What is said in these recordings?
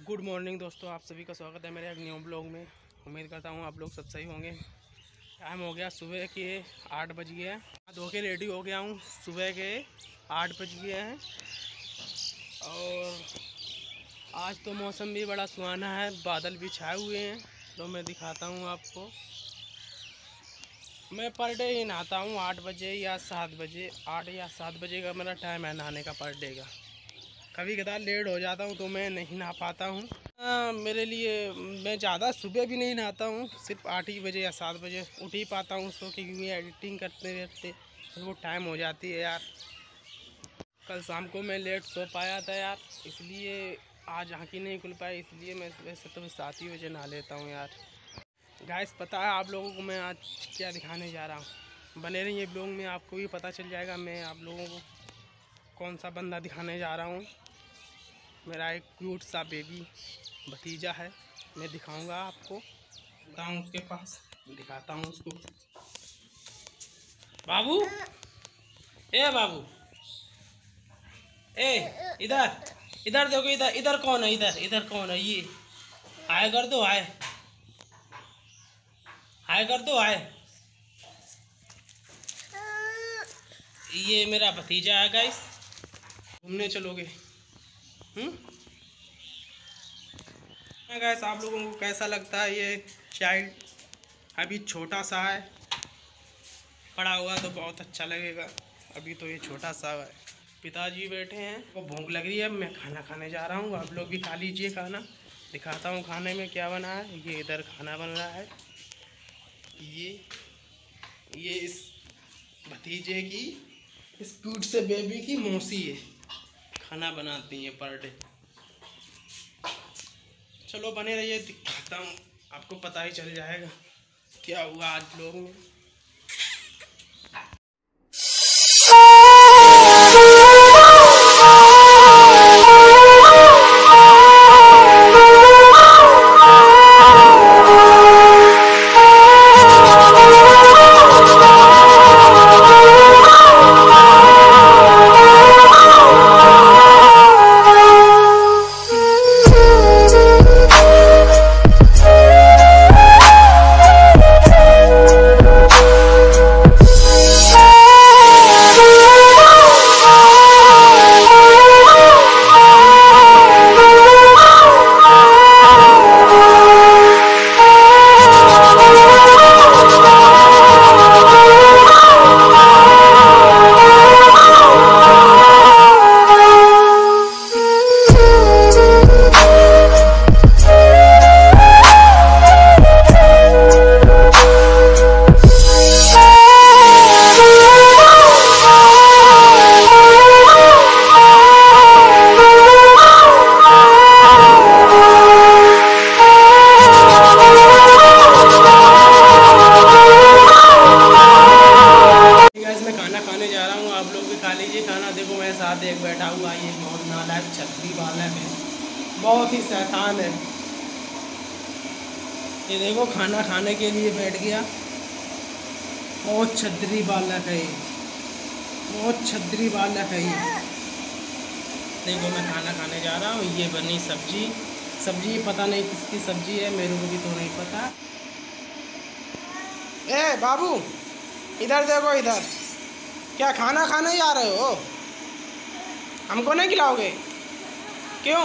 Good morning दोस्तों, आप सभी का स्वागत है मेरे एक न्यू ब्लॉग में। उम्मीद करता हूँ आप लोग सब सही होंगे। टाइम हो गया सुबह के 8 बज गए हैं। धो के रेडी हो गया हूँ, सुबह के 8 बज गए हैं। और आज तो मौसम भी बड़ा सुहाना है, बादल भी छाए हुए हैं। तो मैं दिखाता हूँ आपको। मैं पर डे ही नहाता हूँ 8 बजे या 7 बजे। 8 या 7 बजे का मेरा टाइम है नहाने का पर डे का। कभी कदार लेट हो जाता हूँ तो मैं नहीं नहा पाता हूँ। मेरे लिए मैं ज़्यादा सुबह भी नहीं नहाता हूँ, सिर्फ 8 ही बजे या 7 बजे उठ ही पाता हूँ। सो क्योंकि एडिटिंग करते रहते वो टाइम हो जाती है यार। कल शाम को मैं लेट सो पाया था यार, इसलिए आज आँखें नहीं खुल पाई, इसलिए मैं वैसे तो 7 ही बजे नहा लेता हूँ यार। गाइस पता है आप लोगों को मैं आज क्या दिखाने जा रहा हूँ। बने रहिए ब्लॉग में, आपको भी पता चल जाएगा मैं आप लोगों को कौन सा बंदा दिखाने जा रहा हूँ। मेरा एक क्यूट सा बेबी भतीजा है, मैं दिखाऊंगा आपको। बताऊँ उसके पास, दिखाता हूँ उसको। बाबू, ए बाबू, ए इधर इधर देखो, इधर इधर कौन है, इधर कौन है? ये हाय कर दो, हाय हाय कर दो, हाय। ये मेरा भतीजा है गाइस। घूमने चलोगे? गाइस आप लोगों को कैसा लगता है? ये चाइल्ड अभी छोटा सा है, बड़ा हुआ तो बहुत अच्छा लगेगा। अभी तो ये छोटा सा है। पिताजी बैठे हैं, वो भूख लग रही है, मैं खाना खाने जा रहा हूँ। आप लोग भी खा लीजिए खाना। दिखाता हूँ खाने में क्या बना है। ये इधर खाना बन रहा है। ये इस भतीजे की, इस क्यूट से बेबी की मौसी है, खाना बनाती है पर डे। चलो बने रहिए, दिखाता हूँ आपको, पता ही चल जाएगा क्या हुआ आज लोग में। देखो मेरे साथ एक बैठा हुआ, ये बहुत नालायक छतरी बालक है, बहुत ही शैतान है। ये देखो खाना खाने के लिए बैठ गया। बहुत छतरी बालक है ये, बहुत छतरी बालक है ये। देखो मैं खाना खाने जा रहा हूँ। ये बनी सब्जी पता नहीं किसकी सब्जी है, मेरे को भी तो नहीं पता। ए बाबू इधर देखो, इधर क्या खाना खाने जा रहे हो? हमको नहीं खिलाओगे? क्यों?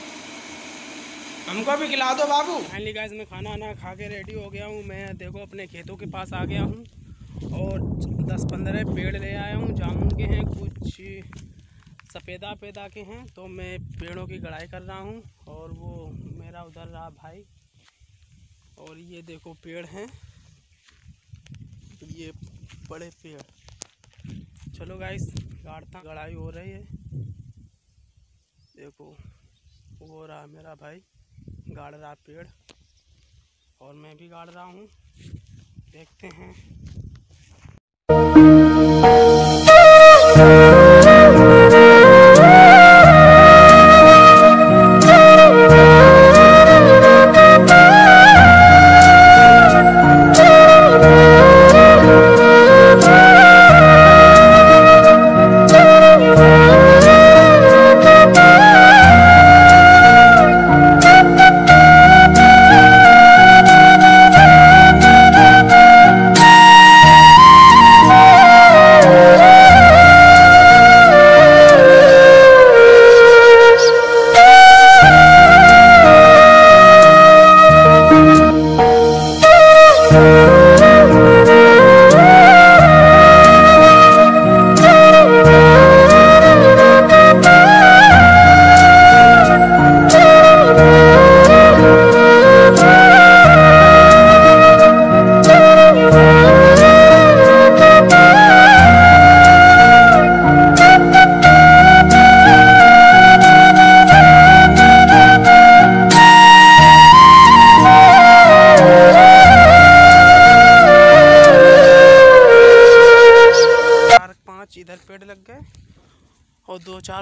हमको भी खिला दो बाबू। फाइनली गाइस मैं खाना खा के रेडी हो गया हूँ। मैं देखो अपने खेतों के पास आ गया हूँ और 10-15 पेड़ ले आया हूँ। जामुन के हैं, कुछ सफ़ेदा पेदा के हैं। तो मैं पेड़ों की गड़ाई कर रहा हूँ। और वो मेरा उधर रहा भाई। और ये देखो पेड़ हैं, ये बड़े पेड़। चलो गाइस गड़ाई हो रही है। देखो वो रहा मेरा भाई, गाड़ रहा पेड़ और मैं भी गाड़ रहा हूँ। देखते हैं।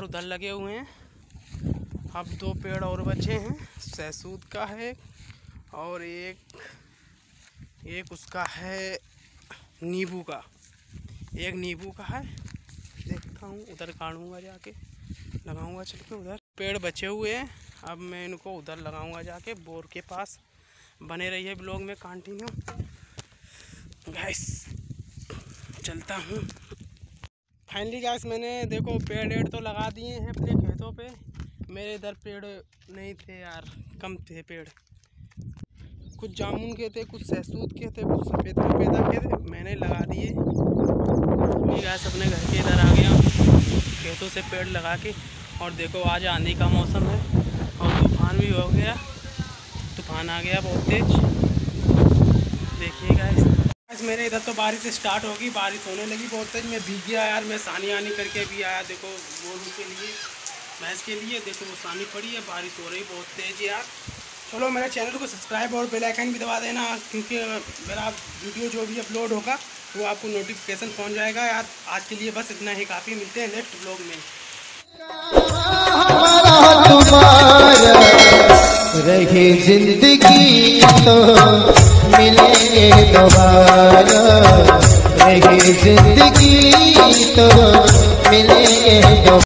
उधर लगे हुए हैं। अब 2 पेड़ और बचे हैं, सहसूद का है और एक उसका है नींबू का, एक नींबू का है। देखता हूँ उधर काटूँगा, जाके लगाऊंगा चल के उधर। पेड़ बचे हुए हैं, अब मैं इनको उधर लगाऊंगा जाके बोर के पास। बने रहिए ब्लॉग में कंटिन्यू गाइस, चलता हूँ। फाइनली गाइस मैंने देखो पेड़ तो लगा दिए हैं अपने खेतों पे। मेरे इधर पेड़ नहीं थे यार, कम थे पेड़। कुछ जामुन के थे, कुछ सहसूद के थे, कुछ सफ़ेद के थे, मैंने लगा दिए। गाइस अपने घर के इधर आ गया खेतों से पेड़ लगा के। और देखो आज आंधी का मौसम है और तूफान भी हो गया, तूफान आ गया बहुत तेज। देखिए गाइस मेरे इधर तो बारिश स्टार्ट होगी, बारिश होने लगी बहुत तेज। मैं भीग गया यार, मैं सानी आनी करके भी आया। देखो गोरू के लिए, भैंस के लिए देखो वो सानी पड़ी है, बारिश हो रही बहुत तेज यार। चलो मेरे चैनल को सब्सक्राइब और बेल आइकन भी दबा देना, क्योंकि मेरा वीडियो जो भी अपलोड होगा वो आपको नोटिफिकेशन पहुंच जाएगा यार। आज के लिए बस इतना ही काफ़ी, मिलते हैं नेक्स्ट ब्लॉग में। रही जिंदगी तो मिलेंगे दोबारा, रही जिंदगी तो मिलेंगे दोबारा।